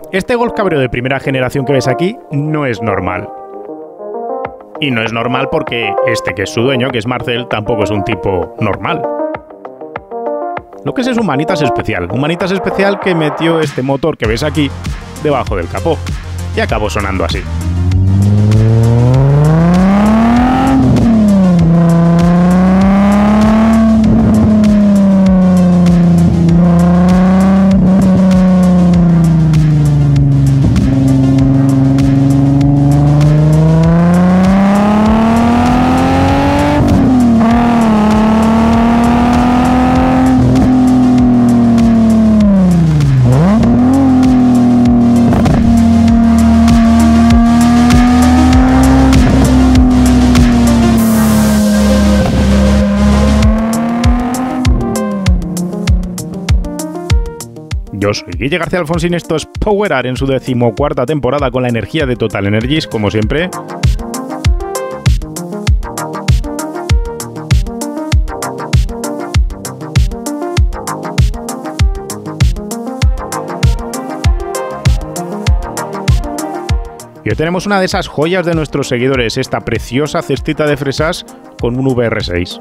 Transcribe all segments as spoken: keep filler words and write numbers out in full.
Este Golf Cabrio de primera generación que ves aquí no es normal. Y no es normal porque este que es su dueño, que es Marcel, tampoco es un tipo normal. Lo que es es un manitas especial, un manitas especial que metió este motor que ves aquí debajo del capó y acabó sonando así. Yo soy Guille García Alfonsín, esto es Power Up en su decimocuarta temporada con la energía de Total Energies, como siempre. Y hoy tenemos una de esas joyas de nuestros seguidores, esta preciosa cestita de fresas con un V R seis.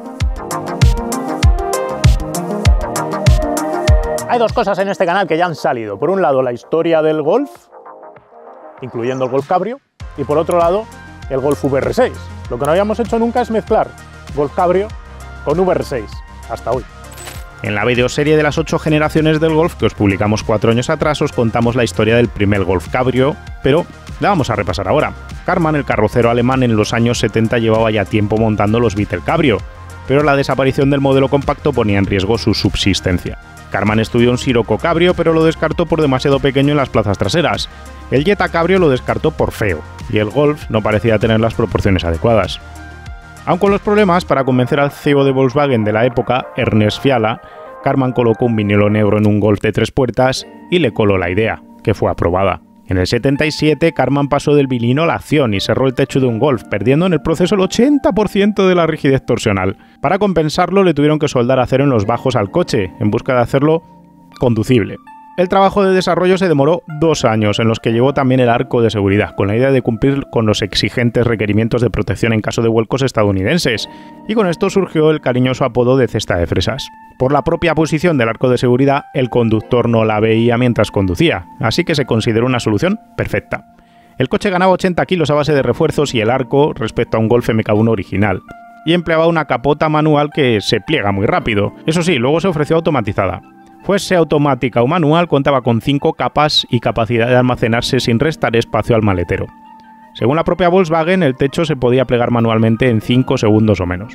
Hay dos cosas en este canal que ya han salido. Por un lado, la historia del Golf, incluyendo el Golf Cabrio, y por otro lado, el Golf V R seis. Lo que no habíamos hecho nunca es mezclar Golf Cabrio con V R seis, hasta hoy. En la videoserie de las ocho generaciones del Golf, que os publicamos cuatro años atrás, os contamos la historia del primer Golf Cabrio, pero la vamos a repasar ahora. Karmann, el carrocero alemán, en los años setenta llevaba ya tiempo montando los Beetle Cabrio, pero la desaparición del modelo compacto ponía en riesgo su subsistencia. Karmann estudió un Scirocco Cabrio, pero lo descartó por demasiado pequeño en las plazas traseras. El Jetta Cabrio lo descartó por feo, y el Golf no parecía tener las proporciones adecuadas. Aun con los problemas, para convencer al C E O de Volkswagen de la época, Ernest Fiala, Karmann colocó un vinilo negro en un Golf de tres puertas y le coló la idea, que fue aprobada. En el setenta y siete, Karmann pasó del vinilo a la acción y cerró el techo de un Golf, perdiendo en el proceso el ochenta por ciento de la rigidez torsional. Para compensarlo, le tuvieron que soldar acero en los bajos al coche, en busca de hacerlo conducible. El trabajo de desarrollo se demoró dos años, en los que llevó también el arco de seguridad, con la idea de cumplir con los exigentes requerimientos de protección en caso de vuelcos estadounidenses, y con esto surgió el cariñoso apodo de cesta de fresas. Por la propia posición del arco de seguridad, el conductor no la veía mientras conducía, así que se consideró una solución perfecta. El coche ganaba ochenta kilos a base de refuerzos y el arco respecto a un Golf M K uno original, y empleaba una capota manual que se pliega muy rápido. Eso sí, luego se ofreció automatizada. Fuese automática o manual, contaba con cinco capas y capacidad de almacenarse sin restar espacio al maletero. Según la propia Volkswagen, el techo se podía plegar manualmente en cinco segundos o menos.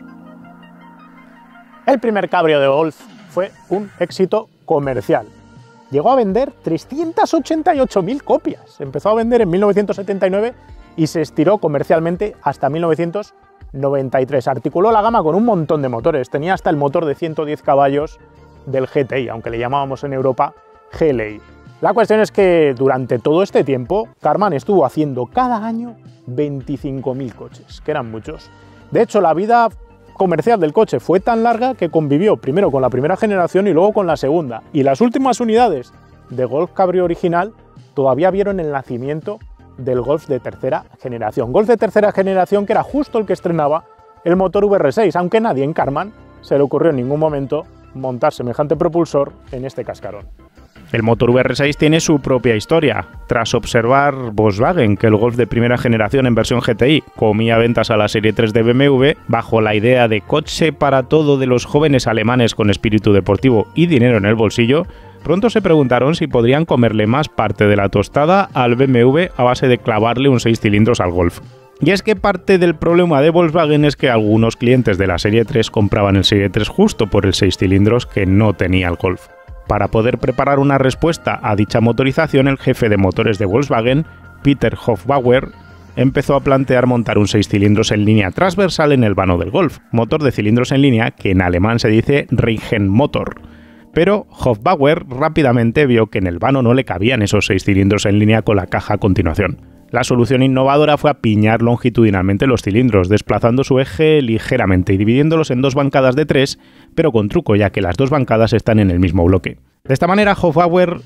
El primer cabrio de Golf fue un éxito comercial. Llegó a vender trescientas ochenta y ocho mil copias. Empezó a vender en mil novecientos setenta y nueve y se estiró comercialmente hasta mil novecientos noventa y tres. Articuló la gama con un montón de motores. Tenía hasta el motor de ciento diez caballos del G T I, aunque le llamábamos en Europa G L I. La cuestión es que durante todo este tiempo, Karmann estuvo haciendo cada año veinticinco mil coches, que eran muchos. De hecho, la vida comercial del coche fue tan larga que convivió primero con la primera generación y luego con la segunda. Y las últimas unidades de Golf Cabrio original todavía vieron el nacimiento del Golf de tercera generación. Golf de tercera generación que era justo el que estrenaba el motor V R seis, aunque nadie en Karmann se le ocurrió en ningún momento montar semejante propulsor en este cascarón. El motor V R seis tiene su propia historia. Tras observar Volkswagen que el Golf de primera generación en versión G T I comía ventas a la serie tres de B M W, bajo la idea de coche para todo de los jóvenes alemanes con espíritu deportivo y dinero en el bolsillo, pronto se preguntaron si podrían comerle más parte de la tostada al B M W a base de clavarle un seis cilindros al Golf. Y es que parte del problema de Volkswagen es que algunos clientes de la serie tres compraban el serie tres justo por el seis cilindros que no tenía el Golf. Para poder preparar una respuesta a dicha motorización, el jefe de motores de Volkswagen, Peter Hofbauer, empezó a plantear montar un seis cilindros en línea transversal en el vano del Golf, motor de cilindros en línea que en alemán se dice Reihenmotor. Pero Hofbauer rápidamente vio que en el vano no le cabían esos seis cilindros en línea con la caja a continuación. La solución innovadora fue apiñar longitudinalmente los cilindros, desplazando su eje ligeramente y dividiéndolos en dos bancadas de tres, pero con truco, ya que las dos bancadas están en el mismo bloque. De esta manera, Hofbauer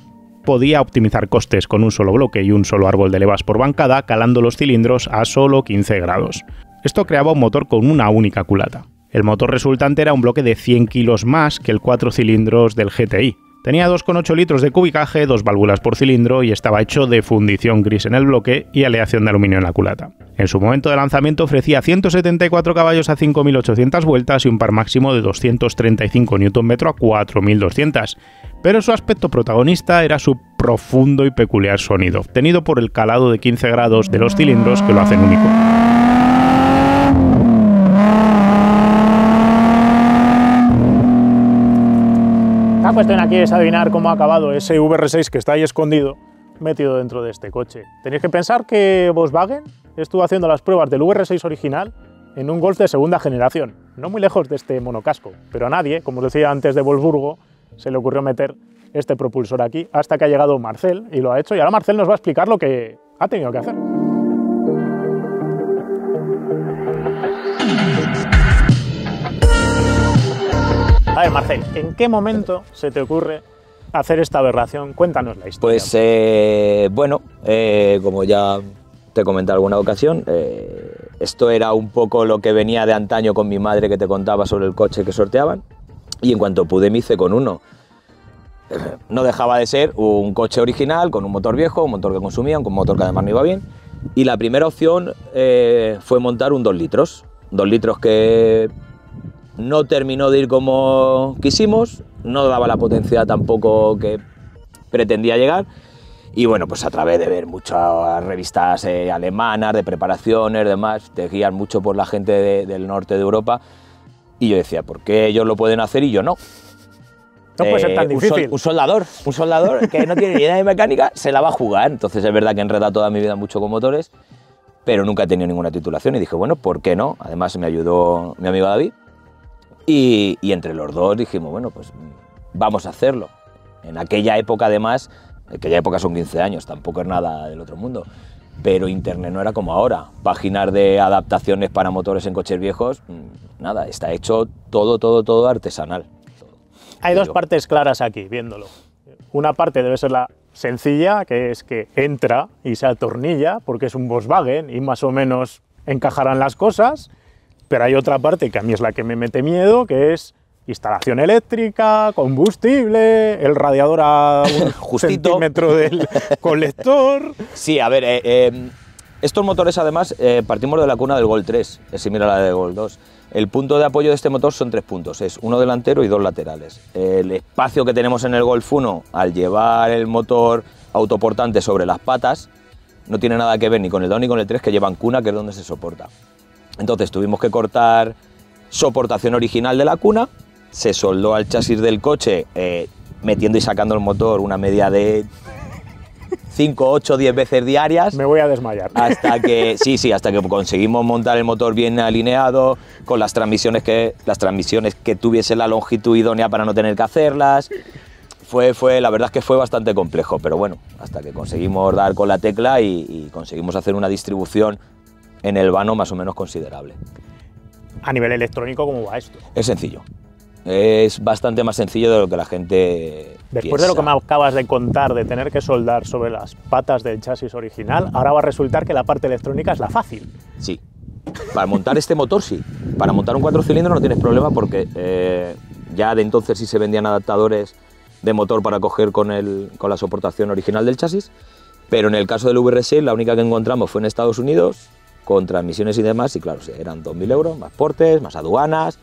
podía optimizar costes con un solo bloque y un solo árbol de levas por bancada, calando los cilindros a solo quince grados. Esto creaba un motor con una única culata. El motor resultante era un bloque de cien kilos más que el cuatro cilindros del G T I. Tenía dos coma ocho litros de cubicaje, dos válvulas por cilindro y estaba hecho de fundición gris en el bloque y aleación de aluminio en la culata. En su momento de lanzamiento ofrecía ciento setenta y cuatro caballos a cinco mil ochocientas vueltas y un par máximo de doscientos treinta y cinco newton metro a cuatro mil doscientos, pero su aspecto protagonista era su profundo y peculiar sonido, obtenido por el calado de quince grados de los cilindros que lo hacen único. La cuestión aquí es adivinar cómo ha acabado ese V R seis que está ahí escondido, metido dentro de este coche. Tenéis que pensar que Volkswagen estuvo haciendo las pruebas del V R seis original en un Golf de segunda generación, no muy lejos de este monocasco, pero a nadie, como os decía antes de Wolfsburgo, se le ocurrió meter este propulsor aquí, hasta que ha llegado Marcel y lo ha hecho, y ahora Marcel nos va a explicar lo que ha tenido que hacer. A ver, Marcel, ¿en qué momento se te ocurre hacer esta aberración? Cuéntanos la historia. Pues, eh, bueno, eh, como ya te comenté en alguna ocasión, eh, esto era un poco lo que venía de antaño con mi madre que te contaba sobre el coche que sorteaban, y en cuanto pude me hice con uno. No dejaba de ser un coche original, con un motor viejo, un motor que consumía, un motor que además no iba bien, y la primera opción eh, fue montar un dos litros, dos litros que no terminó de ir como quisimos, no daba la potencia tampoco que pretendía llegar, y bueno, pues a través de ver muchas revistas eh, alemanas, de preparaciones, demás, te guían mucho por la gente de, del norte de Europa, y yo decía, ¿por qué ellos lo pueden hacer y yo no? No puede ser tan eh, difícil. Un, sol, un soldador, un soldador que no tiene ni idea de mecánica, se la va a jugar. Entonces es verdad que he enredado toda mi vida mucho con motores, pero nunca he tenido ninguna titulación y dije, bueno, ¿por qué no? Además me ayudó mi amigo David y, y entre los dos dijimos, bueno, pues vamos a hacerlo. En aquella época además, aquella época son quince años, tampoco es nada del otro mundo, pero internet no era como ahora. Páginas de adaptaciones para motores en coches viejos, nada, está hecho todo, todo, todo artesanal. Hay dos partes claras aquí, viéndolo. Una parte debe ser la sencilla, que es que entra y se atornilla, porque es un Volkswagen y más o menos encajarán las cosas, pero hay otra parte que a mí es la que me mete miedo, que es instalación eléctrica, combustible, el radiador a un centímetro del colector... Sí, a ver, eh, eh, estos motores además eh, partimos de la cuna del Gol tres, es similar a la del Gol dos. El punto de apoyo de este motor son tres puntos, es uno delantero y dos laterales. El espacio que tenemos en el Golf uno, al llevar el motor autoportante sobre las patas, no tiene nada que ver ni con el dos ni con el tres, que llevan cuna, que es donde se soporta. Entonces tuvimos que cortar soportación original de la cuna, se soldó al chasis del coche, eh, metiendo y sacando el motor una media de cinco, ocho, diez veces diarias. Me voy a desmayar. Hasta que, sí, sí, hasta que conseguimos montar el motor bien alineado, con las transmisiones que, las transmisiones que tuviesen la longitud idónea para no tener que hacerlas. Fue, fue, la verdad es que fue bastante complejo, pero bueno, hasta que conseguimos dar con la tecla y, y conseguimos hacer una distribución en el vano más o menos considerable. A nivel electrónico, ¿cómo va esto? Es sencillo. Es bastante más sencillo de lo que la gente Después piensa. de lo que me acabas de contar, de tener que soldar sobre las patas del chasis original, ahora va a resultar que la parte electrónica es la fácil. Sí. Para montar este motor, sí. Para montar un cuatro cilindros no tienes problema porque eh, ya de entonces sí se vendían adaptadores de motor para coger con, el, con la soportación original del chasis, pero en el caso del V R seis la única que encontramos fue en Estados Unidos, con transmisiones y demás, y claro, eran dos mil euros, más portes, más aduanas.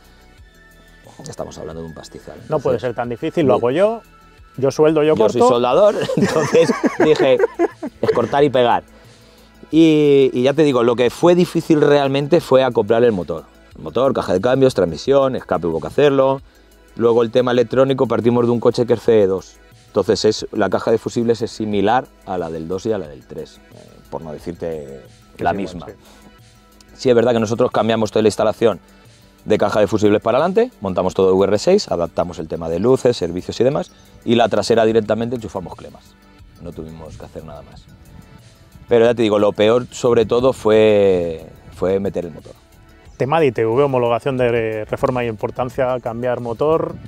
Estamos hablando de un pastizal. Entonces, no puede ser tan difícil, lo hago yo, yo sueldo, yo, yo corto. Yo soy soldador, entonces dije, es cortar y pegar. Y, y ya te digo, lo que fue difícil realmente fue acoplar el motor. El motor, caja de cambios, transmisión, escape hubo que hacerlo. Luego el tema electrónico, partimos de un coche que es C E dos. Entonces es, la caja de fusibles es similar a la del dos y a la del tres, eh, por no decirte la sí, misma. Igual, sí. Sí, es verdad que nosotros cambiamos toda la instalación de caja de fusibles para adelante, montamos todo V R seis, adaptamos el tema de luces, servicios y demás, y la trasera directamente enchufamos clemas. No tuvimos que hacer nada más. Pero ya te digo, lo peor sobre todo fue, fue meter el motor. Tema de I T V, homologación de reforma y importancia, cambiar motor,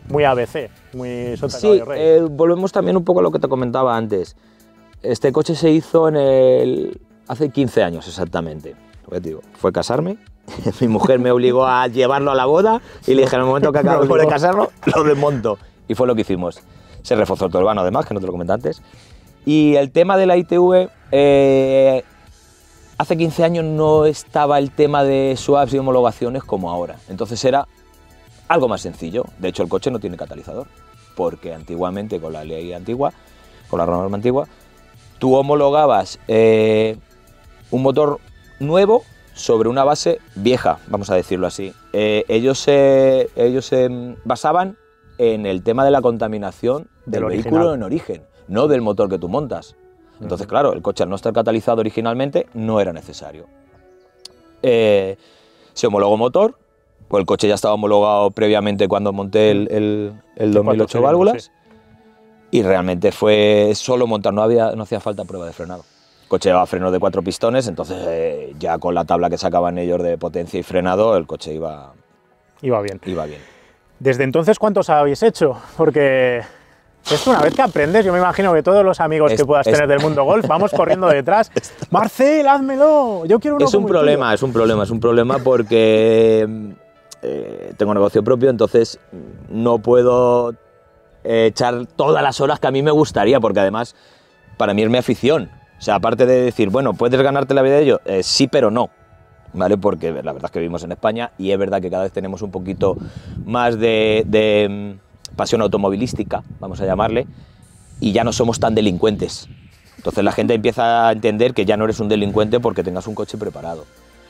muy A B C, muy sota Sí, caballo rey. eh, volvemos también un poco a lo que te comentaba antes. Este coche se hizo en el... hace quince años exactamente. Pues digo, fue casarme, mi mujer me obligó a llevarlo a la boda y le dije, en el momento que acabamos de casarlo, lo desmonto. Y fue lo que hicimos. Se reforzó todo el vano además, que no te lo comenté antes. Y el tema de la I T V, eh, hace quince años no estaba el tema de swaps y homologaciones como ahora. Entonces era algo más sencillo. De hecho, el coche no tiene catalizador, porque antiguamente, con la ley antigua, con la norma antigua, tú homologabas eh, un motor nuevo sobre una base vieja, vamos a decirlo así. Eh, ellos se, ellos se basaban en el tema de la contaminación del, del vehículo en origen, no del motor que tú montas. Entonces, uh-huh. claro, el coche al no estar catalizado originalmente no era necesario. Eh, se homologó motor, pues el coche ya estaba homologado previamente cuando monté el, el, el dos mil ocho válvulas, sí. Y realmente fue solo montar, no, había, no hacía falta prueba de frenado. El coche llevaba frenos de cuatro pistones, entonces eh, ya con la tabla que sacaban ellos de potencia y frenado, el coche iba, iba bien. Iba bien. ¿Desde entonces cuántos habéis hecho? Porque esto una vez que aprendes, yo me imagino que todos los amigos es, que puedas es, tener del mundo golf, vamos corriendo detrás. Marcel, házmelo, yo quiero uno Es un como problema, tuyo. es un problema, es un problema porque eh, tengo negocio propio, entonces no puedo eh, echar todas las horas que a mí me gustaría, porque además para mí es mi afición. O sea, aparte de decir, bueno, ¿puedes ganarte la vida de ello? Eh, sí, pero no. ¿Vale? Porque la verdad es que vivimos en España y es verdad que cada vez tenemos un poquito más de, de pasión automovilística, vamos a llamarle, y ya no somos tan delincuentes. Entonces la gente empieza a entender que ya no eres un delincuente porque tengas un coche preparado.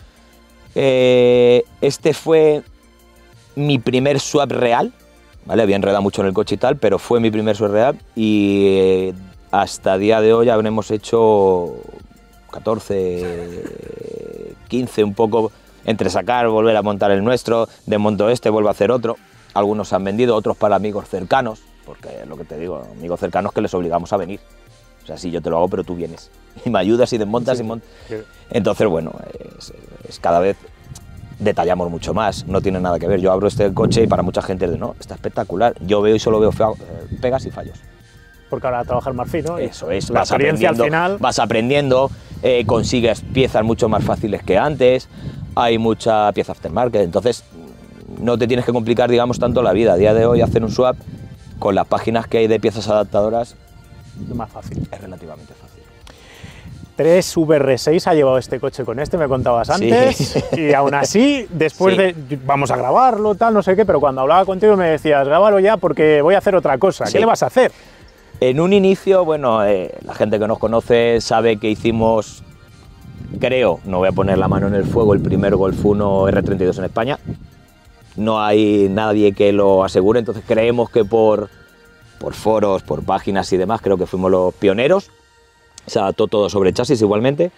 Eh, este fue mi primer swap real, ¿vale? Había enredado mucho en el coche y tal, pero fue mi primer swap real y eh, hasta el día de hoy habremos hecho catorce, quince, un poco entre sacar, volver a montar el nuestro, desmonto este, vuelvo a hacer otro. Algunos se han vendido, otros para amigos cercanos, porque es lo que te digo, amigos cercanos que les obligamos a venir. O sea, sí, yo te lo hago, pero tú vienes y me ayudas y desmontas sí, y montas. Sí. Entonces, bueno, es, es cada vez detallamos mucho más, no tiene nada que ver. Yo abro este coche y para mucha gente es de, no, está espectacular. Yo veo y solo veo feo, eh, pegas y fallos. Porque ahora trabajar Marfil, ¿no? Eso es, la vas experiencia aprendiendo, al final. vas aprendiendo, eh, consigues piezas mucho más fáciles que antes, hay mucha pieza aftermarket, entonces no te tienes que complicar, digamos, tanto la vida. A día de hoy hacer un swap con las páginas que hay de piezas adaptadoras es más fácil. Es relativamente fácil. tres V R seis ha llevado este coche con este, me contabas antes, sí. Y aún así, después sí. de, vamos a grabarlo, tal, no sé qué, pero cuando hablaba contigo me decías, grábalo ya porque voy a hacer otra cosa. Sí. ¿Qué le vas a hacer? En un inicio, bueno, eh, la gente que nos conoce sabe que hicimos, creo, no voy a poner la mano en el fuego, el primer Golf uno R treinta y dos en España. No hay nadie que lo asegure, entonces creemos que por, por foros, por páginas y demás, creo que fuimos los pioneros. Se adaptó todo sobre chasis igualmente.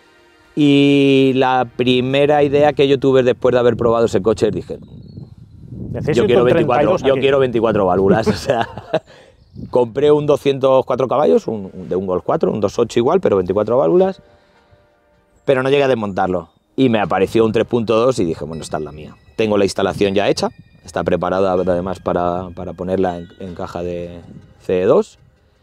Y la primera idea que yo tuve después de haber probado ese coche, dije, yo quiero, veinticuatro, yo quiero veinticuatro válvulas, o sea... Compré un doscientos cuatro caballos, un, de un Golf cuatro, un dos ocho igual, pero veinticuatro válvulas, pero no llegué a desmontarlo. Y me apareció un tres punto dos y dije, bueno, esta es la mía. Tengo la instalación ya hecha, está preparada además para, para ponerla en, en caja de C E dos.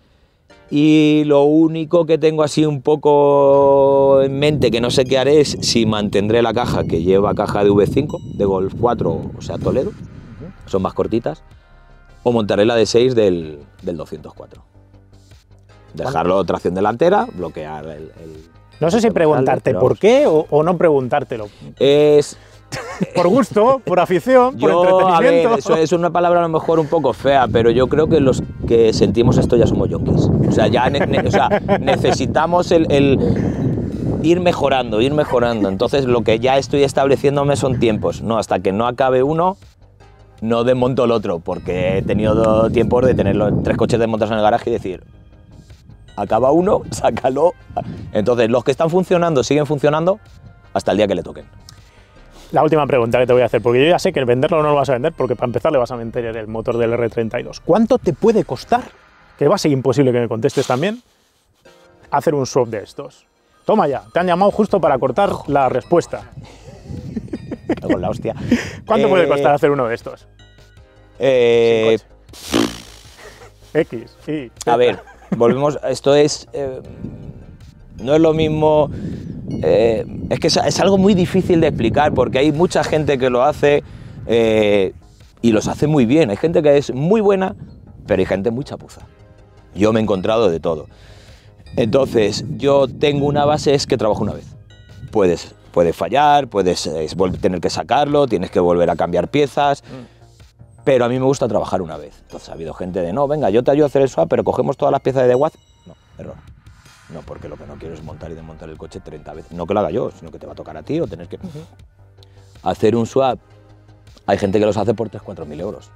Y lo único que tengo así un poco en mente, que no sé qué haré, es si mantendré la caja que lleva caja de V cinco, de Golf cuatro, o sea, Toledo, son más cortitas, o montaré la de seis del, del doscientos cuatro. Dejarlo tracción delantera, bloquear el... el no sé si preguntarte tal, por qué o, o no preguntártelo. Es... por gusto, por afición, yo, por entretenimiento. A ver, eso es una palabra a lo mejor un poco fea, pero yo creo que los que sentimos esto ya somos yonkis. O sea, ya ne ne o sea, necesitamos el, el ir mejorando, ir mejorando. Entonces lo que ya estoy estableciéndome son tiempos. No, hasta que no acabe uno, no desmonto el otro, porque he tenido tiempos de tener los tres coches desmontados en el garaje y decir, acaba uno, sácalo. Entonces, los que están funcionando siguen funcionando hasta el día que le toquen. La última pregunta que te voy a hacer, porque yo ya sé que el venderlo no lo vas a vender, porque para empezar le vas a vender el motor del R treinta y dos. ¿Cuánto te puede costar, que va a ser imposible que me contestes también, hacer un swap de estos? Toma ya, te han llamado justo para cortar la respuesta. Con la hostia. ¿Cuánto eh, puede costar hacer uno de estos? Eh, X, Y. a ver, volvemos, esto es, eh, no es lo mismo, eh, es que es, es algo muy difícil de explicar porque hay mucha gente que lo hace eh, y los hace muy bien. Hay gente que es muy buena, pero hay gente muy chapuza. Yo me he encontrado de todo. Entonces, yo tengo una base, es que trabajo una vez. Puedes, puedes fallar, puedes eh, tener que sacarlo, tienes que volver a cambiar piezas, mm. pero a mí me gusta trabajar una vez. Entonces ha habido gente de, no, venga, yo te ayudo a hacer el swap, pero cogemos todas las piezas de DeWatt. No, error. No, porque lo que no quiero es montar y desmontar el coche treinta veces. No que lo haga yo, sino que te va a tocar a ti o tener que... Uh-huh. Hacer un swap, hay gente que los hace por tres a cuatro mil euros.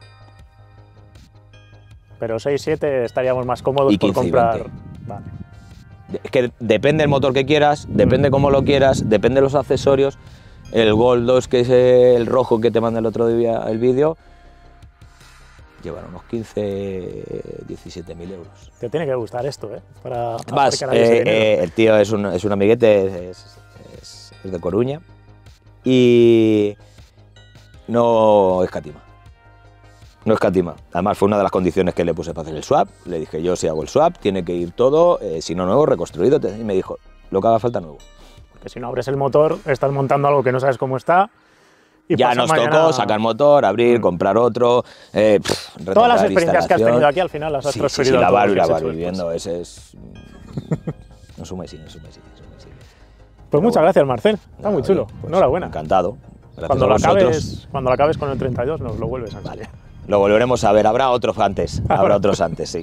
Pero seis siete estaríamos más cómodos y por comprar... Vale. Es que depende del motor que quieras, depende cómo lo quieras, depende de los accesorios. El Golf dos, que es el rojo que te mandé el otro día el vídeo, llevan unos quince, diecisiete mil euros. Te tiene que gustar esto, ¿eh? Para Vas, eh, eh, el tío es un, es un amiguete, es, es, es de Coruña y no escatima. No escatima. Además fue una de las condiciones que le puse para hacer el swap. Le dije, yo si hago el swap tiene que ir todo, eh, si no nuevo, reconstruido. Y me dijo, lo que haga falta nuevo. Porque si no abres el motor, estás montando algo que no sabes cómo está. Y ya nos mañana... tocó sacar motor, abrir, mm. comprar otro. Eh, pff, Todas las experiencias que has tenido aquí al final las has sí, transferido sí, sí, a lavar y todos lavar viviendo. Ese es. No suma y sigue, no suma y sigue, suma y sigue. Pues Pero muchas bueno, gracias, Marcel. Está nada, muy chulo. Pues, enhorabuena. Encantado. Gracias cuando, a lo vosotros. acabes, cuando lo acabes con el treinta y dos, nos lo vuelves a enseñar. Vale. Lo volveremos a ver. Habrá otros antes. Habrá otros antes, sí.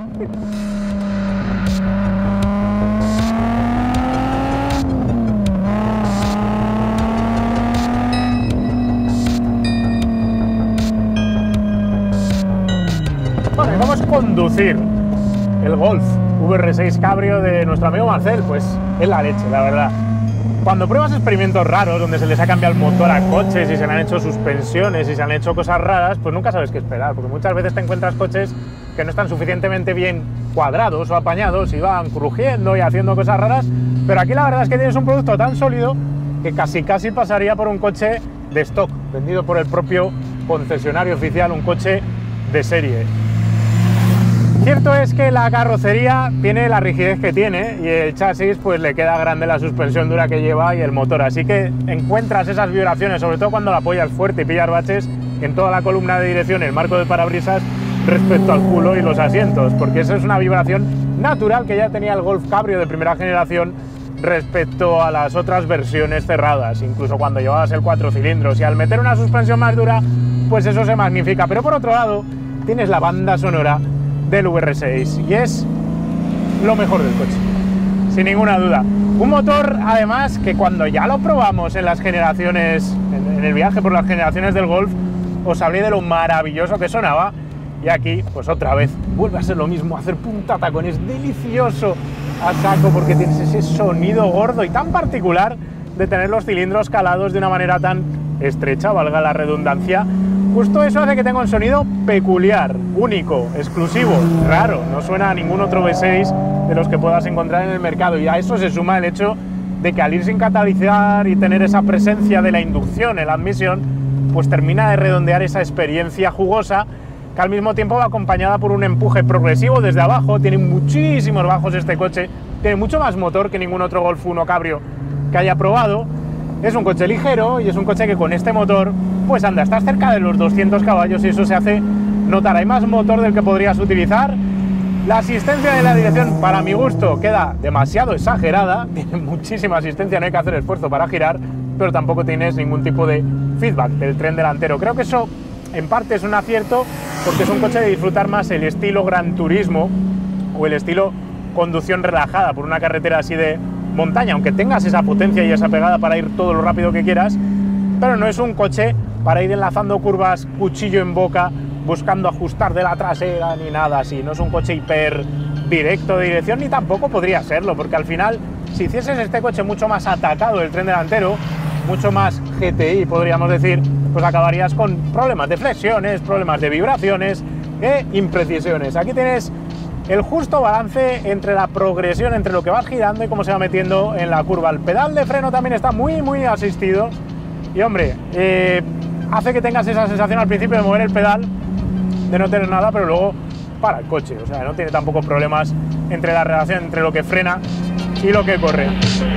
Bueno, y vamos a conducir el Golf V R seis Cabrio de nuestro amigo Marcel. Pues es la leche, la verdad. Cuando pruebas experimentos raros, donde se les ha cambiado el motor a coches y se le han hecho suspensiones y se han hecho cosas raras, pues nunca sabes qué esperar, porque muchas veces te encuentras coches que no están suficientemente bien cuadrados o apañados y van crujiendo y haciendo cosas raras, pero aquí la verdad es que tienes un producto tan sólido que casi casi pasaría por un coche de stock, vendido por el propio concesionario oficial, un coche de serie. Cierto es que la carrocería tiene la rigidez que tiene y el chasis pues le queda grande la suspensión dura que lleva y el motor, así que encuentras esas vibraciones, sobre todo cuando la apoyas fuerte y pillas baches, en toda la columna de dirección, el marco de parabrisas respecto al culo y los asientos, porque esa es una vibración natural que ya tenía el Golf Cabrio de primera generación respecto a las otras versiones cerradas, incluso cuando llevabas el cuatro cilindros, y al meter una suspensión más dura pues eso se magnifica. Pero por otro lado tienes la banda sonora del V R seis y es lo mejor del coche, sin ninguna duda. Un motor además que cuando ya lo probamos en las generaciones, en el viaje por las generaciones del Golf, os hablé de lo maravilloso que sonaba, y aquí pues otra vez vuelve a ser lo mismo, hacer punta tacón es delicioso a saco porque tienes ese sonido gordo y tan particular de tener los cilindros calados de una manera tan estrecha, valga la redundancia. Justo eso hace que tenga un sonido peculiar, único, exclusivo, raro, no suena a ningún otro V seis de los que puedas encontrar en el mercado, y a eso se suma el hecho de que al ir sin catalizar y tener esa presencia de la inducción en la admisión, pues termina de redondear esa experiencia jugosa que al mismo tiempo va acompañada por un empuje progresivo desde abajo. Tiene muchísimos bajos este coche, tiene mucho más motor que ningún otro Golf uno Cabrio que haya probado. Es un coche ligero y es un coche que con este motor pues anda, estás cerca de los doscientos caballos y eso se hace notar. Hay más motor del que podrías utilizar. La asistencia de la dirección, para mi gusto, queda demasiado exagerada. Tiene muchísima asistencia, no hay que hacer esfuerzo para girar, pero tampoco tienes ningún tipo de feedback del tren delantero. Creo que eso en parte es un acierto porque es un coche de disfrutar más el estilo Gran Turismo o el estilo conducción relajada por una carretera así de montaña, aunque tengas esa potencia y esa pegada para ir todo lo rápido que quieras, pero no es un coche para ir enlazando curvas cuchillo en boca, buscando ajustar de la trasera ni nada así. No es un coche hiper directo de dirección, ni tampoco podría serlo, porque al final, si hicieses este coche mucho más atacado del tren delantero, mucho más G T I podríamos decir, pues acabarías con problemas de flexiones, problemas de vibraciones e imprecisiones. Aquí tienes el justo balance entre la progresión, entre lo que vas girando y cómo se va metiendo en la curva. El pedal de freno también está muy muy asistido y hombre, eh, hace que tengas esa sensación al principio de mover el pedal de no tener nada, pero luego para el coche, o sea, no tiene tampoco problemas entre la relación entre lo que frena y lo que corre.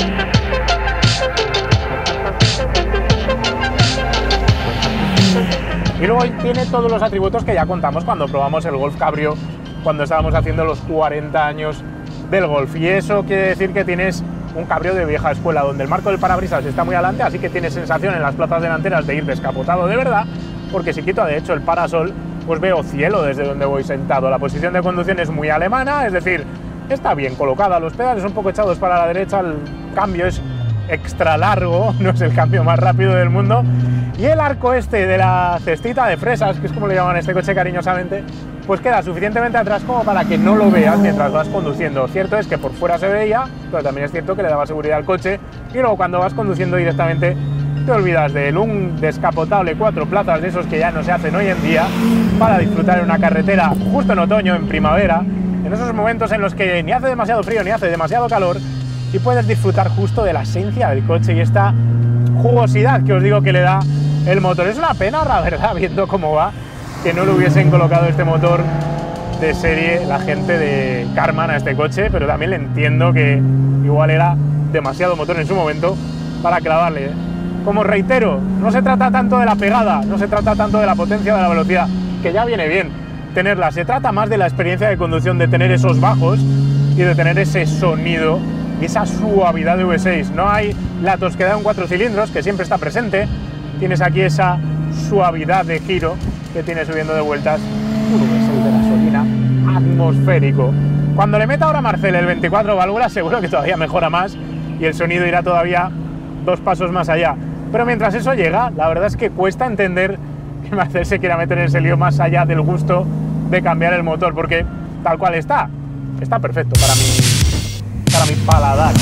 Y luego tiene todos los atributos que ya contamos cuando probamos el Golf Cabrio, cuando estábamos haciendo los cuarenta años del Golf. Y eso quiere decir que tienes un cabrio de vieja escuela, donde el marco del parabrisas está muy adelante, así que tienes sensación en las plazas delanteras de ir descapotado de verdad, porque si quito de hecho el parasol, pues veo cielo desde donde voy sentado. La posición de conducción es muy alemana, es decir, está bien colocada, los pedales un poco echados para la derecha, el cambio es extra largo, no es el cambio más rápido del mundo, y el arco este de la cestita de fresas, que es como le llaman a este coche cariñosamente, pues queda suficientemente atrás como para que no lo veas mientras vas conduciendo. Cierto es que por fuera se veía, pero también es cierto que le daba seguridad al coche, y luego cuando vas conduciendo directamente te olvidas de él. Un descapotable cuatro plazas de esos que ya no se hacen hoy en día para disfrutar en una carretera justo en otoño, en primavera, en esos momentos en los que ni hace demasiado frío ni hace demasiado calor, y puedes disfrutar justo de la esencia del coche y esta jugosidad que os digo que le da el motor. Es una pena, la verdad, viendo cómo va, que no le hubiesen colocado este motor de serie la gente de Karmann a este coche, pero también le entiendo que igual era demasiado motor en su momento para clavarle, ¿eh? Como reitero, no se trata tanto de la pegada, no se trata tanto de la potencia o de la velocidad, que ya viene bien tenerla, se trata más de la experiencia de conducción, de tener esos bajos y de tener ese sonido y esa suavidad de V seis. No hay la tosquedad de un cuatro cilindros, que siempre está presente, tienes aquí esa suavidad de giro que tiene subiendo de vueltas un V seis de gasolina atmosférico. Cuando le meta ahora Marcel el veinticuatro válvulas, seguro que todavía mejora más y el sonido irá todavía dos pasos más allá. Pero mientras eso llega, la verdad es que cuesta entender que Marcel se quiera meter en ese lío más allá del gusto de cambiar el motor, porque tal cual está, está perfecto para mi, para mi paladar.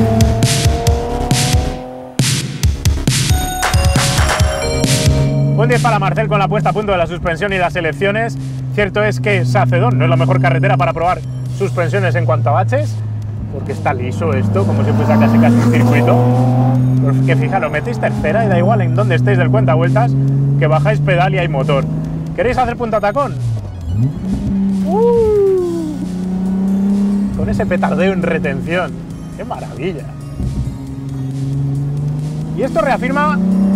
Un diez para Marcel con la puesta a punto de la suspensión y las selecciones. Cierto es que Sacedón no es la mejor carretera para probar suspensiones en cuanto a baches, porque está liso esto, como si fuese casi casi un circuito. Pero que fijaros, metéis tercera y da igual en dónde estéis del cuenta vueltas, que bajáis pedal y hay motor. ¿Queréis hacer punta tacón? Uh, con ese petardeo en retención. ¡Qué maravilla! Y esto reafirma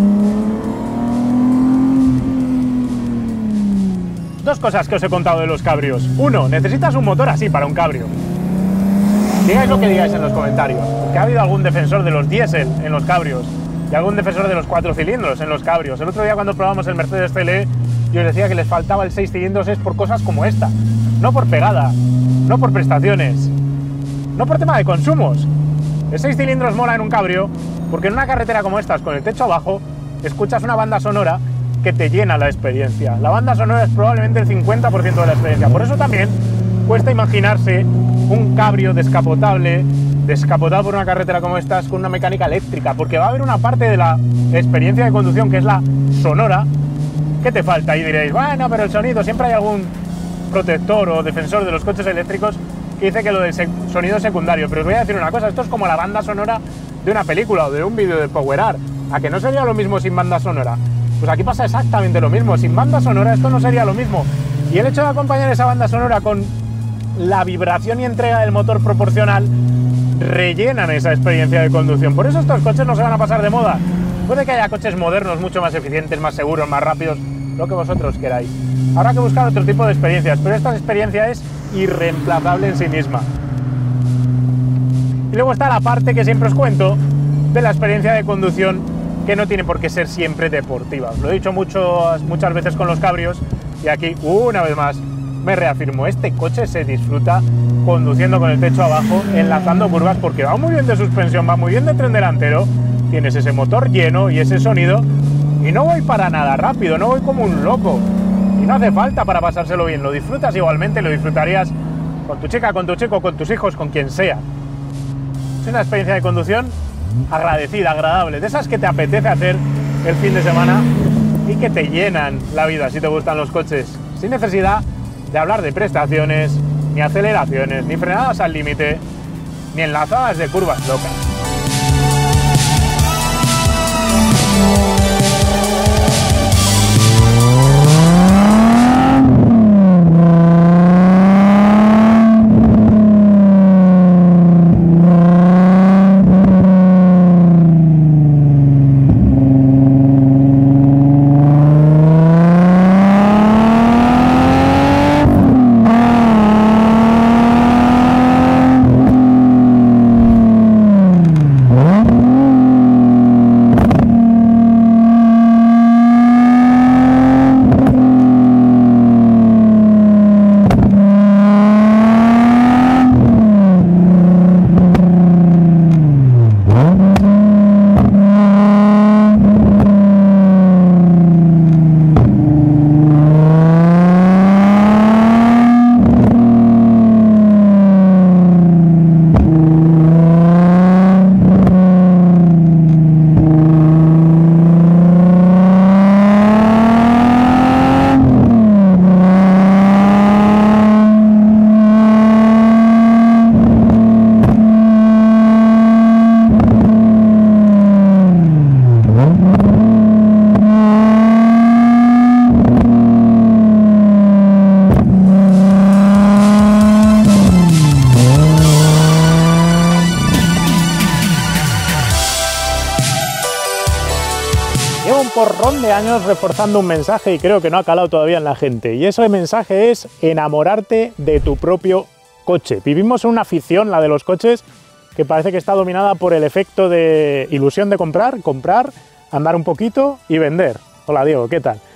dos cosas que os he contado de los cabrios. Uno, necesitas un motor así para un cabrio. Digáis lo que digáis en los comentarios, porque ha habido algún defensor de los diésel en los cabrios y algún defensor de los cuatro cilindros en los cabrios. El otro día cuando probamos el Mercedes C L E, yo os decía que les faltaba el seis cilindros es por cosas como esta, no por pegada, no por prestaciones, no por tema de consumos. El seis cilindros mola en un cabrio porque en una carretera como estas, con el techo abajo, escuchas una banda sonora que te llena la experiencia. La banda sonora es probablemente el cincuenta por ciento de la experiencia, por eso también cuesta imaginarse un cabrio descapotable, descapotado por una carretera como estas con una mecánica eléctrica, porque va a haber una parte de la experiencia de conducción que es la sonora que te falta. Y diréis, bueno, pero el sonido, siempre hay algún protector o defensor de los coches eléctricos que dice que lo del sec sonido es secundario, pero os voy a decir una cosa, esto es como la banda sonora de una película o de un vídeo de Power Art. ¿A que no sería lo mismo sin banda sonora? Pues aquí pasa exactamente lo mismo, sin banda sonora esto no sería lo mismo. Y el hecho de acompañar esa banda sonora con la vibración y entrega del motor proporcional rellenan esa experiencia de conducción. Por eso estos coches no se van a pasar de moda. Puede que haya coches modernos mucho más eficientes, más seguros, más rápidos, lo que vosotros queráis. Habrá que buscar otro tipo de experiencias, pero esta experiencia es irreemplazable en sí misma. Y luego está la parte que siempre os cuento de la experiencia de conducción, que no tiene por qué ser siempre deportiva. Os lo he dicho mucho, muchas veces con los cabrios y aquí una vez más me reafirmo, este coche se disfruta conduciendo con el techo abajo, enlazando curvas, porque va muy bien de suspensión, va muy bien de tren delantero, tienes ese motor lleno y ese sonido, y no voy para nada rápido, no voy como un loco, y no hace falta para pasárselo bien, lo disfrutas igualmente, lo disfrutarías con tu chica, con tu chico, con tus hijos, con quien sea. Es una experiencia de conducción agradecida, agradable, de esas que te apetece hacer el fin de semana y que te llenan la vida si te gustan los coches, sin necesidad de hablar de prestaciones, ni aceleraciones, ni frenadas al límite, ni enlazadas de curvas locas. montón de años reforzando un mensaje y creo que no ha calado todavía en la gente. Y ese mensaje es enamorarte de tu propio coche. Vivimos en una afición, la de los coches, que parece que está dominada por el efecto de ilusión de comprar, comprar, andar un poquito y vender. Hola Diego, ¿qué tal?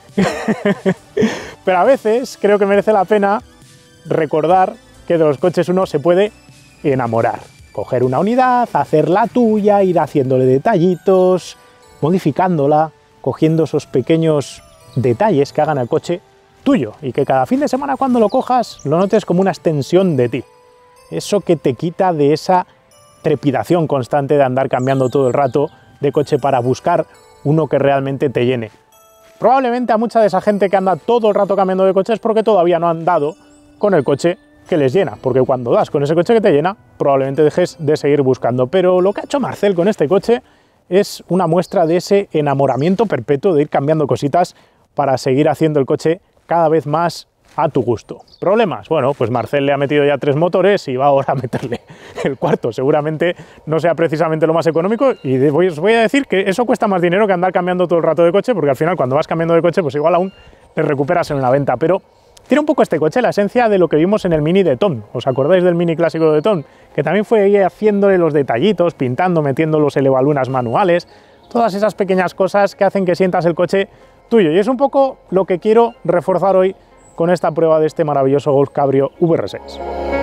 Pero a veces creo que merece la pena recordar que de los coches uno se puede enamorar. Coger una unidad, hacerla tuya, ir haciéndole detallitos, modificándola, cogiendo esos pequeños detalles que hagan el coche tuyo y que cada fin de semana cuando lo cojas lo notes como una extensión de ti. Eso que te quita de esa trepidación constante de andar cambiando todo el rato de coche para buscar uno que realmente te llene. Probablemente a mucha de esa gente que anda todo el rato cambiando de coche es porque todavía no han dado con el coche que les llena, porque cuando das con ese coche que te llena, probablemente dejes de seguir buscando. Pero lo que ha hecho Marcel con este coche es una muestra de ese enamoramiento perpetuo de ir cambiando cositas para seguir haciendo el coche cada vez más a tu gusto. ¿Problemas? Bueno, pues Marcel le ha metido ya tres motores y va ahora a meterle el cuarto. Seguramente no sea precisamente lo más económico y os voy a decir que eso cuesta más dinero que andar cambiando todo el rato de coche, porque al final cuando vas cambiando de coche pues igual aún te recuperas en una venta. Pero tiene un poco este coche la esencia de lo que vimos en el Mini de Tom. ¿Os acordáis del Mini clásico de Tom? Que también fue ahí haciéndole los detallitos, pintando, metiendo los elevalunas manuales, todas esas pequeñas cosas que hacen que sientas el coche tuyo. Y es un poco lo que quiero reforzar hoy con esta prueba de este maravilloso Golf Cabrio V R seis.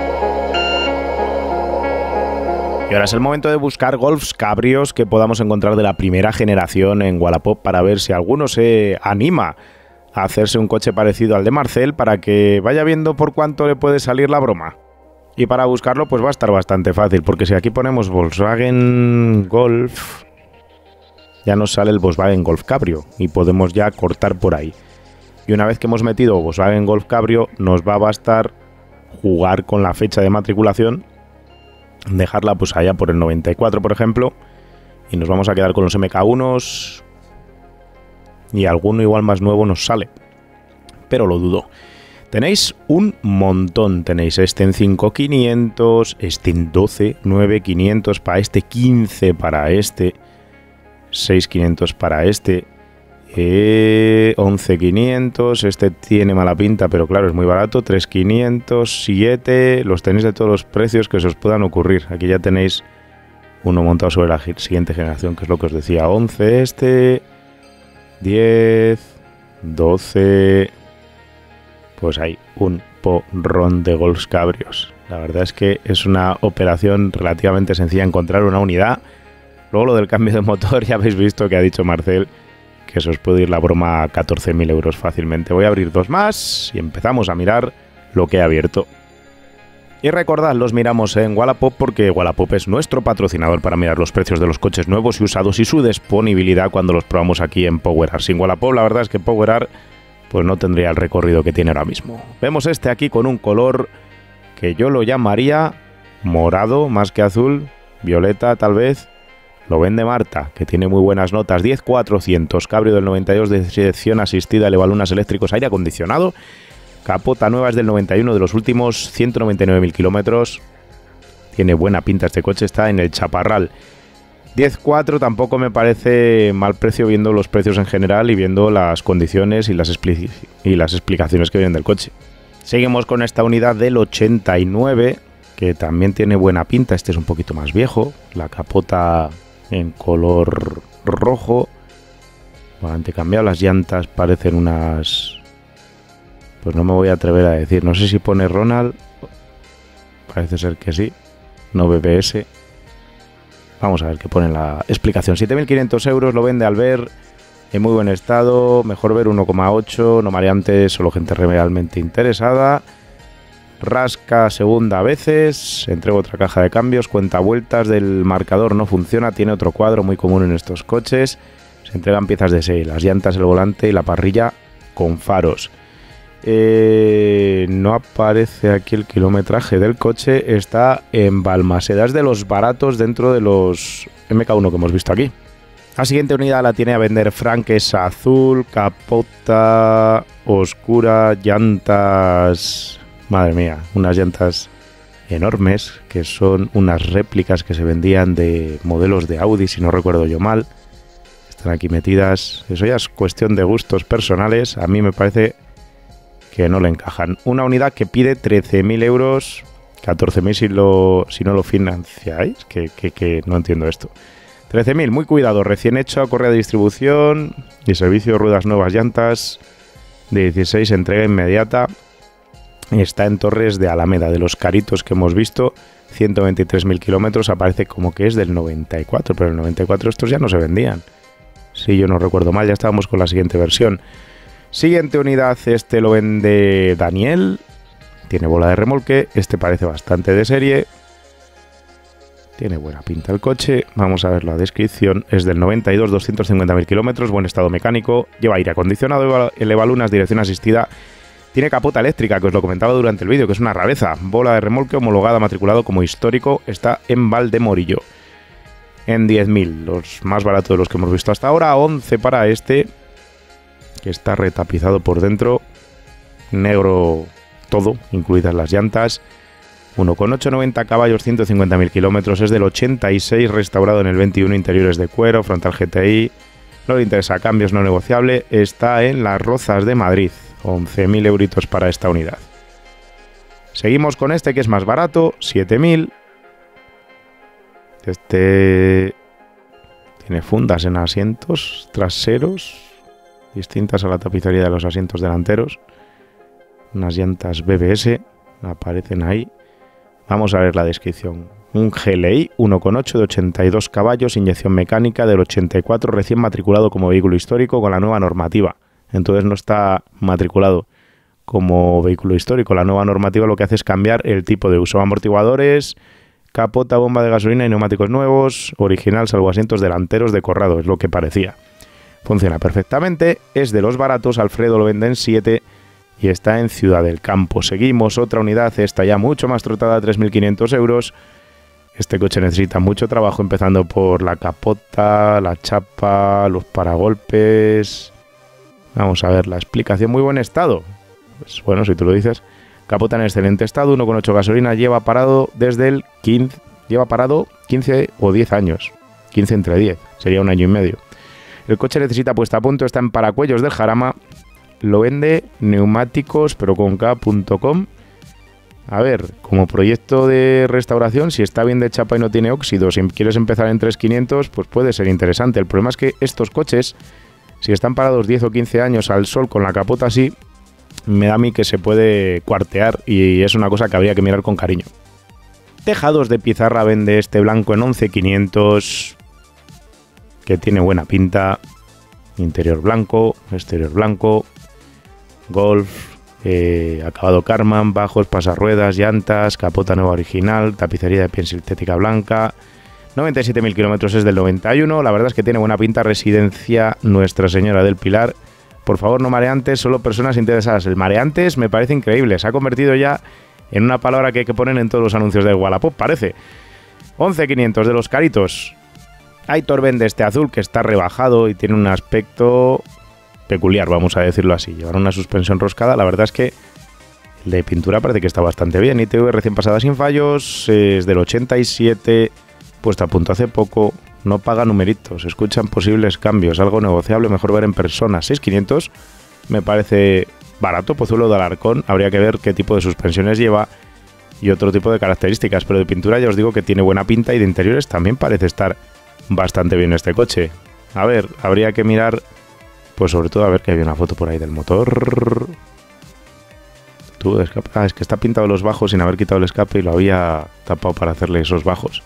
Y ahora es el momento de buscar Golfs Cabrios que podamos encontrar de la primera generación en Wallapop para ver si alguno se anima a hacerse un coche parecido al de Marcel para que vaya viendo por cuánto le puede salir la broma. Y para buscarlo pues va a estar bastante fácil, porque si aquí ponemos Volkswagen Golf, ya nos sale el Volkswagen Golf Cabrio y podemos ya cortar por ahí. Y una vez que hemos metido Volkswagen Golf Cabrio, nos va a bastar jugar con la fecha de matriculación, dejarla pues allá por el noventa y cuatro, por ejemplo, y nos vamos a quedar con los M K unos y alguno igual más nuevo nos sale, pero lo dudo. Tenéis un montón, tenéis este en cinco mil quinientos, este en doce, nueve mil quinientos para este, quince para este, seis mil quinientos para este, eh, once mil quinientos, este tiene mala pinta, pero claro, es muy barato, tres mil quinientos, siete, los tenéis de todos los precios que se os puedan ocurrir. Aquí ya tenéis uno montado sobre la siguiente generación, que es lo que os decía, once este, diez, doce, pues hay un porrón de Golfs Cabrios. La verdad es que es una operación relativamente sencilla encontrar una unidad. Luego lo del cambio de motor, ya habéis visto que ha dicho Marcel que se os puede ir la broma a catorce mil euros fácilmente. Voy a abrir dos más y empezamos a mirar lo que he abierto. Y recordad, los miramos en Wallapop porque Wallapop es nuestro patrocinador para mirar los precios de los coches nuevos y usados y su disponibilidad cuando los probamos aquí en PowerArt. Sin Wallapop, la verdad es que PowerArt pues no tendría el recorrido que tiene ahora mismo. Vemos este aquí con un color que yo lo llamaría morado más que azul, violeta tal vez. Lo vende Marta, que tiene muy buenas notas. diez mil cuatrocientos, cabrio del noventa y dos, de dirección asistida, elevalunas eléctricos, aire acondicionado. Capota nueva es del noventa y uno, de los últimos ciento noventa y nueve mil kilómetros. Tiene buena pinta este coche, está en el Chaparral. diez coma cuatro tampoco me parece mal precio viendo los precios en general y viendo las condiciones y las, expli y las explicaciones que vienen del coche. Seguimos con esta unidad del ochenta y nueve, que también tiene buena pinta. Este es un poquito más viejo, la capota en color rojo, volante cambiado, las llantas parecen unas... pues no me voy a atrever a decir, no sé si pone Ronald, parece ser que sí, no B B S. Vamos a ver qué pone en la explicación. siete mil quinientos euros, lo vende Albert, en muy buen estado, mejor ver uno coma ocho, no mareantes, solo gente realmente interesada. Rasca segunda a veces, entrego otra caja de cambios, cuenta vueltas del marcador no funciona, tiene otro cuadro muy común en estos coches. Se entregan piezas de serie, las llantas, el volante y la parrilla con faros. Eh, no aparece aquí el kilometraje del coche, está en Balmaseda, es de los baratos dentro de los M K uno que hemos visto aquí. La siguiente unidad la tiene a vender Frank, es azul, capota oscura, llantas, madre mía, unas llantas enormes que son unas réplicas que se vendían de modelos de Audi, si no recuerdo yo mal. están aquí metidas. Eso ya es cuestión de gustos personales. A mí me parece que no le encajan. Una unidad que pide trece mil euros, catorce mil si, lo, si no lo financiáis, que, que, que no entiendo esto. trece mil, muy cuidado, recién hecho, correa de distribución y servicio de ruedas nuevas, llantas de dieciséis, entrega inmediata. Está en Torres de Alameda, de los caritos que hemos visto, ciento veintitrés mil kilómetros, aparece como que es del noventa y cuatro, pero en el noventa y cuatro estos ya no se vendían. Si yo no recuerdo mal, ya estábamos con la siguiente versión. Siguiente unidad, este lo vende Daniel, tiene bola de remolque, este parece bastante de serie. Tiene buena pinta el coche, vamos a ver la descripción, es del noventa y dos, doscientos cincuenta mil kilómetros, buen estado mecánico, lleva aire acondicionado, elevalunas, dirección asistida, tiene capota eléctrica, que os lo comentaba durante el vídeo, que es una rareza, bola de remolque homologada, matriculado como histórico, está en Valdemorillo, en diez mil, los más baratos de los que hemos visto hasta ahora, once para este, que está retapizado por dentro, negro todo, incluidas las llantas, uno coma ochocientos noventa caballos, ciento cincuenta mil kilómetros, es del ochenta y seis, restaurado en el veintiuno, interiores de cuero, frontal G T I, no le interesa cambios, no negociable, está en Las Rozas de Madrid, once mil euritos para esta unidad. Seguimos con este que es más barato, siete mil, este tiene fundas en asientos traseros, distintas a la tapicería de los asientos delanteros, unas llantas B B S, aparecen ahí. Vamos a ver la descripción. Un G L I uno coma ocho de ochenta y dos caballos, inyección mecánica del ochenta y cuatro, recién matriculado como vehículo histórico con la nueva normativa. Entonces no está matriculado como vehículo histórico. La nueva normativa lo que hace es cambiar el tipo de uso. Amortiguadores, capota, bomba de gasolina y neumáticos nuevos. Original, salvo asientos delanteros de Corrado, es lo que parecía. Funciona perfectamente. Es de los baratos. Alfredo lo vende en siete y está en Ciudad del Campo. Seguimos, otra unidad, esta ya mucho más trotada, tres mil quinientos euros. Este coche necesita mucho trabajo, empezando por la capota, la chapa, los paragolpes. Vamos a ver la explicación. Muy buen estado. Pues bueno, si tú lo dices. Capota en excelente estado, uno coma ocho gasolina, lleva parado desde el quince, lleva parado quince o diez años. quince entre diez, sería un año y medio. El coche necesita puesta a punto, está en Paracuellos del Jarama. Lo vende Neumáticos, pero con K punto com. A ver, como proyecto de restauración, si está bien de chapa y no tiene óxido, si quieres empezar en tres mil quinientos, pues puede ser interesante. El problema es que estos coches, si están parados diez o quince años al sol con la capota así, me da a mí que se puede cuartear y es una cosa que habría que mirar con cariño. Tejados de pizarra vende este blanco en once mil quinientos, que tiene buena pinta. Interior blanco, exterior blanco, Golf, eh, acabado Karmann, bajos, pasarruedas, llantas, capota nueva original, tapicería de piel sintética blanca, noventa y siete mil kilómetros, es del noventa y uno, la verdad es que tiene buena pinta. Residencia Nuestra Señora del Pilar. Por favor, no mareantes, solo personas interesadas. El mareantes me parece increíble, se ha convertido ya en una palabra que hay que poner en todos los anuncios de Wallapop, parece. once mil quinientos de los caritos. Aitor vende este azul que está rebajado y tiene un aspecto peculiar, vamos a decirlo así. Llevar una suspensión roscada, la verdad es que el de pintura parece que está bastante bien. I T V recién pasada sin fallos, es del ochenta y siete, puesta a punto hace poco, no paga numeritos, escuchan posibles cambios, algo negociable, mejor ver en persona. seis mil quinientos me parece barato. Pozuelo de Alarcón, habría que ver qué tipo de suspensiones lleva y otro tipo de características, pero de pintura ya os digo que tiene buena pinta y de interiores también parece estar bastante bien este coche. A ver, habría que mirar, pues sobre todo a ver que hay una foto por ahí del motor. Tú, escape. Ah, es que está pintado los bajos sin haber quitado el escape y lo había tapado para hacerle esos bajos.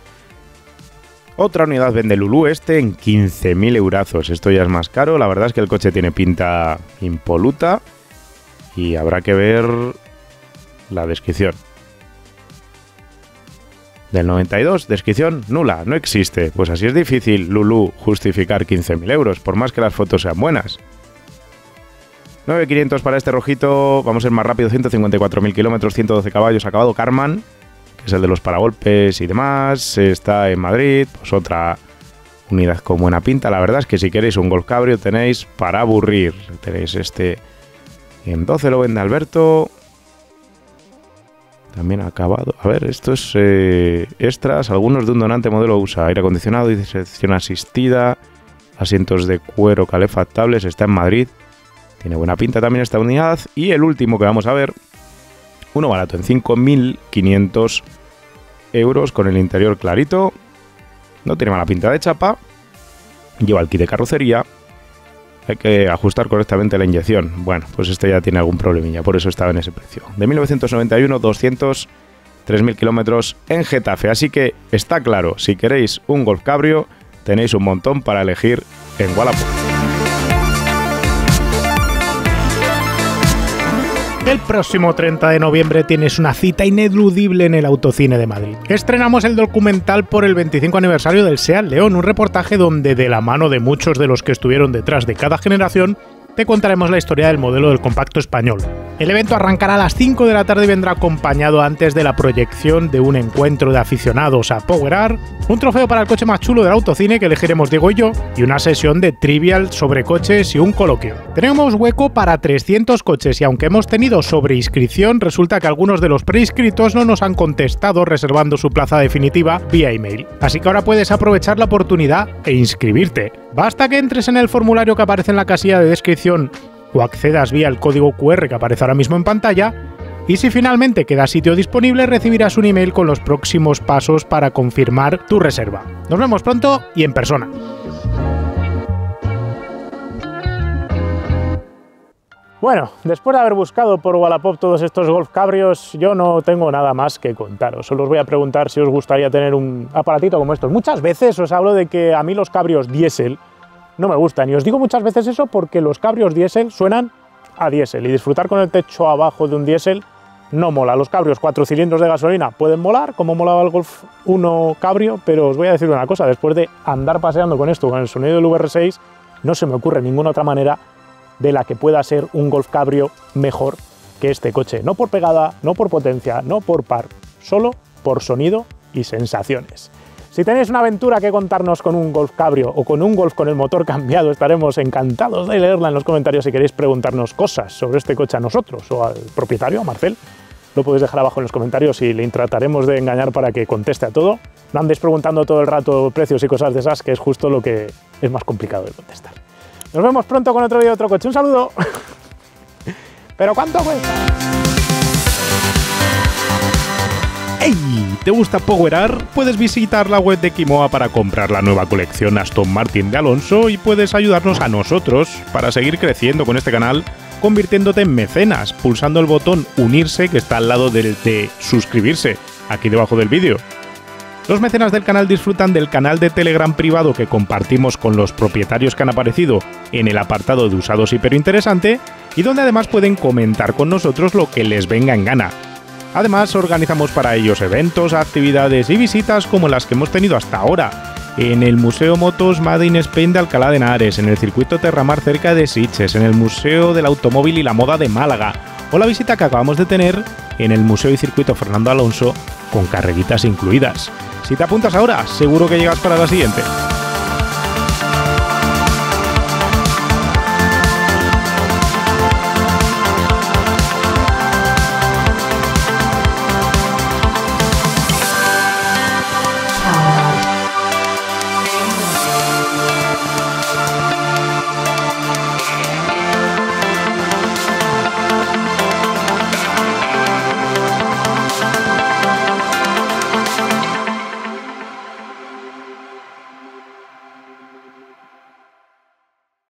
Otra unidad vende Lulú este en quince mil eurazos. Esto ya es más caro. La verdad es que el coche tiene pinta impoluta y habrá que ver la descripción. Del noventa y dos, descripción nula, no existe. Pues así es difícil, Lulú, justificar quince mil euros, por más que las fotos sean buenas. nueve mil quinientos para este rojito, vamos a ir más rápido, ciento cincuenta y cuatro mil kilómetros, ciento doce caballos, acabado Karmann, que es el de los paragolpes y demás, está en Madrid, pues otra unidad con buena pinta. La verdad es que si queréis un Golf Cabrio tenéis para aburrir. Tenéis este en doce, lo vende Alberto. También acabado. A ver, esto es eh, extras. Algunos de un donante modelo U S A. Aire acondicionado, dirección asistida, asientos de cuero calefactables, está en Madrid. Tiene buena pinta también esta unidad. Y el último que vamos a ver, uno barato en cinco mil quinientos euros con el interior clarito. No tiene mala pinta de chapa. Lleva el kit de carrocería. Hay que ajustar correctamente la inyección. Bueno, pues este ya tiene algún problemilla, por eso estaba en ese precio. De mil novecientos noventa y uno, doscientos tres mil kilómetros en Getafe. Así que está claro, si queréis un Golf Cabrio, tenéis un montón para elegir en Wallapop. El próximo treinta de noviembre tienes una cita ineludible en el Autocine de Madrid. Estrenamos el documental por el veinticinco aniversario del SEAT León, un reportaje donde, de la mano de muchos de los que estuvieron detrás de cada generación, te contaremos la historia del modelo del compacto español. El evento arrancará a las cinco de la tarde y vendrá acompañado antes de la proyección de un encuentro de aficionados a Powerar, un trofeo para el coche más chulo del Autocine que elegiremos Diego y yo, y una sesión de trivial sobre coches y un coloquio. Tenemos hueco para trescientos coches y aunque hemos tenido sobreinscripción, resulta que algunos de los preinscritos no nos han contestado reservando su plaza definitiva vía email. Así que ahora puedes aprovechar la oportunidad e inscribirte. Basta que entres en el formulario que aparece en la casilla de descripción o accedas vía el código cu erre que aparece ahora mismo en pantalla, y si finalmente queda sitio disponible recibirás un email con los próximos pasos para confirmar tu reserva. Nos vemos pronto y en persona. Bueno, después de haber buscado por Wallapop todos estos Golf Cabrios, yo no tengo nada más que contaros. Solo os voy a preguntar si os gustaría tener un aparatito como estos. Muchas veces os hablo de que a mí los cabrios diésel no me gustan, y os digo muchas veces eso porque los cabrios diésel suenan a diésel, y disfrutar con el techo abajo de un diésel no mola. Los cabrios cuatro cilindros de gasolina pueden molar, como molaba el Golf uno cabrio, pero os voy a decir una cosa, después de andar paseando con esto, con el sonido del V R seis, no se me ocurre ninguna otra manera de la que pueda ser un Golf cabrio mejor que este coche. No por pegada, no por potencia, no por par, solo por sonido y sensaciones. Si tenéis una aventura que contarnos con un Golf cabrio o con un Golf con el motor cambiado, estaremos encantados de leerla en los comentarios. Si queréis preguntarnos cosas sobre este coche a nosotros o al propietario, a Marcel, lo podéis dejar abajo en los comentarios y le trataremos de engañar para que conteste a todo. No andéis preguntando todo el rato precios y cosas de esas, que es justo lo que es más complicado de contestar. Nos vemos pronto con otro vídeo de otro coche. Un saludo. ¿Pero cuánto cuesta? ¡Hey! ¿Te gusta Powerar? Puedes visitar la web de Kimoa para comprar la nueva colección Aston Martin de Alonso y puedes ayudarnos a nosotros para seguir creciendo con este canal convirtiéndote en mecenas, pulsando el botón unirse que está al lado del de suscribirse, aquí debajo del vídeo. Los mecenas del canal disfrutan del canal de Telegram privado que compartimos con los propietarios que han aparecido en el apartado de usados hiperinteresante y donde además pueden comentar con nosotros lo que les venga en gana. Además, organizamos para ellos eventos, actividades y visitas como las que hemos tenido hasta ahora, en el Museo Motos Made in Spain de Alcalá de Henares, en el Circuito Terramar cerca de Sitges, en el Museo del Automóvil y la Moda de Málaga, o la visita que acabamos de tener en el Museo y Circuito Fernando Alonso con carreritas incluidas. Si te apuntas ahora, seguro que llegas para la siguiente.